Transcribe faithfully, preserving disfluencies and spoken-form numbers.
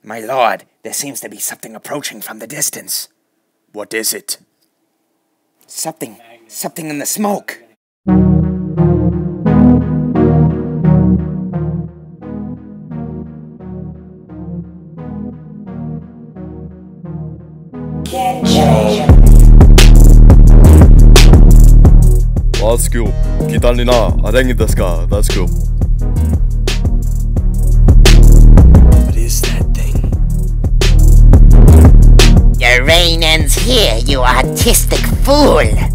My lord, there seems to be something approaching from the distance. What is it? Something, something in the smoke. Let's go. Kita ni na, adengin desu ka? Let's go. What is that thing? Your reign ends here, you artistic fool!